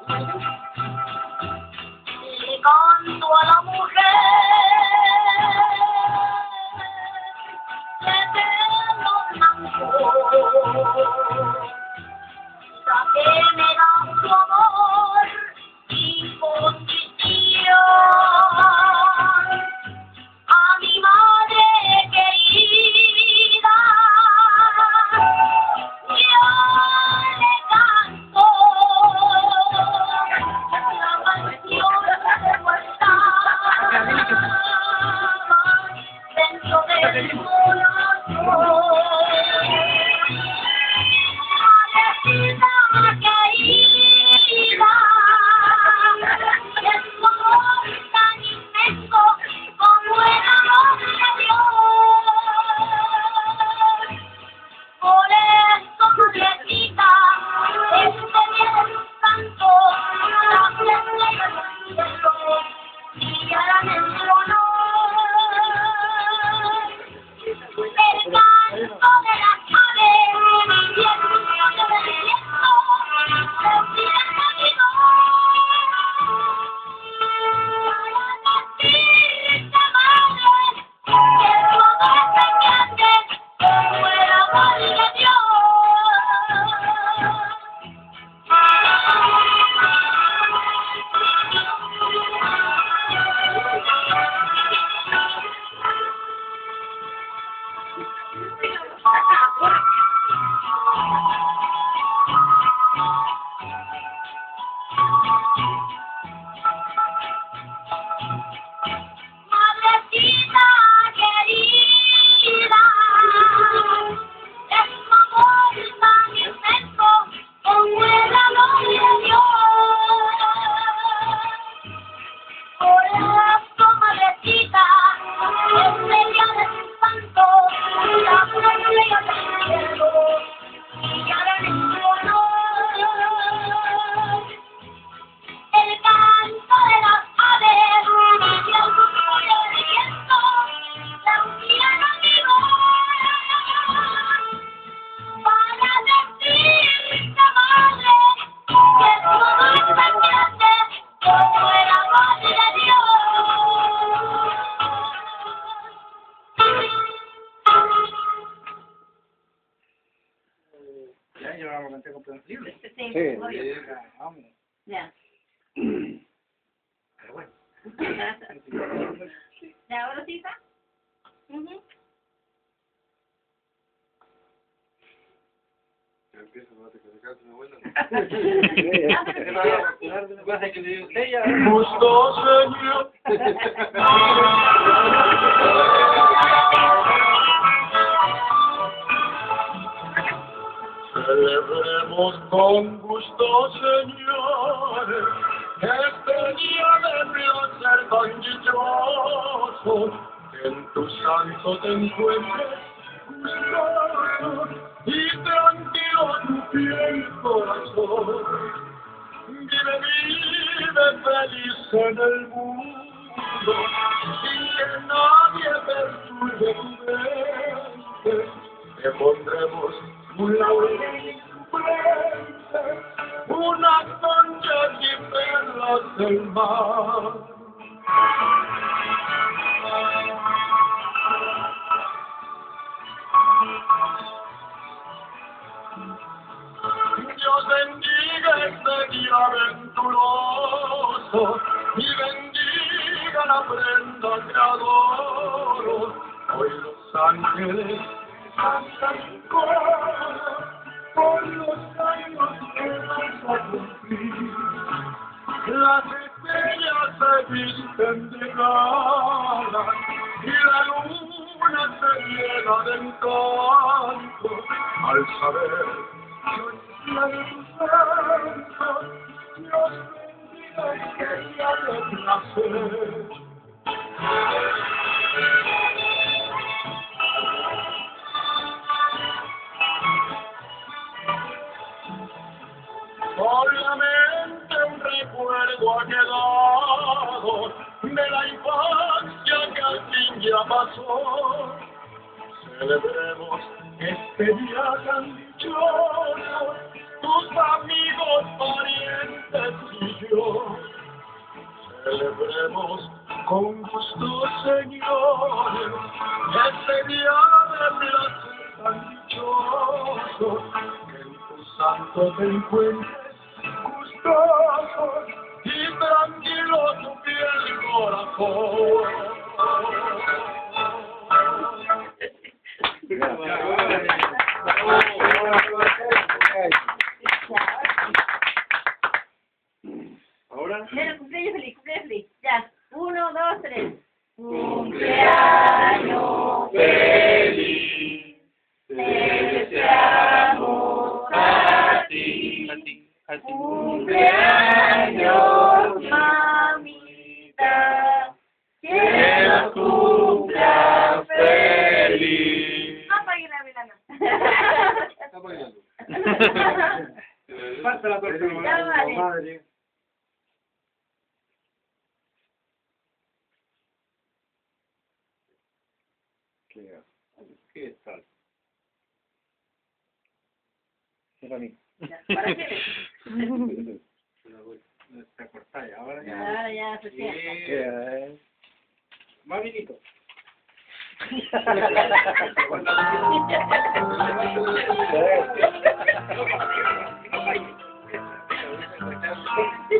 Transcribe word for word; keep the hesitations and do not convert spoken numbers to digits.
Le canto a la mujer eterno blanco, la que me da su amor y condición. A mi madre querida yo le canto la canción que guardaba dentro del corazón. Madrecita querida, es tu amor tan inmenso como el amor de Dios. Por eso, madrecita, este Viernes Santo, las estrellas del cielo brillarán en tu honor. El canto de las aves y el rumor del viento respiran conmigo para decirte, madre, que tu amor es tan grande como el amor de Dios. Madrecita querida, es tu amor tan inmenso como el amor de Dios. Por eso, madrecita, este Viernes Santo, las estrellas del cielo brillarán en tu honor. El canto de las aves y el rumor del viento se unirán conmigo para decirte, madre, que tu amor es tan grande como el amor de Dios. Ya llevamos la mente comprensible. Sí, Sí. Vamos. ya. Pero bueno. ¿Ya ahora sí está? Ujú. Justo Señor. Celebremos con gusto, señores, este día de placer tan dichoso, que en tu santo te encuentres gustoso y tranquilo tu piel y corazón. Vive, vive feliz en el mundo, sin que nadie perturbe tu mente. Te pondremos un laurel en tu frente, unas conchas y perlas del mar. Dios bendiga este día aventuroso y bendiga la prenda que adoro. Hoy los ángeles cantan en coro por los años que vas a cumplir. Las estrellas se visten de gala y la luna se llena de encanto al saber que hoy es tu santo. Dios bendiga este día de placer. Solamente un recuerdo ha quedado de la infancia que al fin ya pasó. Celebremos este día tan dichoso, tus amigos, parientes y Con gusto, señores, este día de placer tan dichoso, que en tu santo te encuentres gustoso y tranquilo tu piel y corazón. Ahora. Mira, cumpleaños feliz, cumpleaños feliz. Ya. Uno, dos, tres. Cumpleaños feliz, te deseamos a ti. Cumpleaños, mamita, que los cumplas feliz. Apague la velana. Está bailando. Falta la torta, Ya vale. madre. ¿Qué, qué tal? Es para mí. ¿Para qué? Está cortada ya, ahora ya. Ahora ya, pues ya. ¿Qué? Más vinito. Thank you.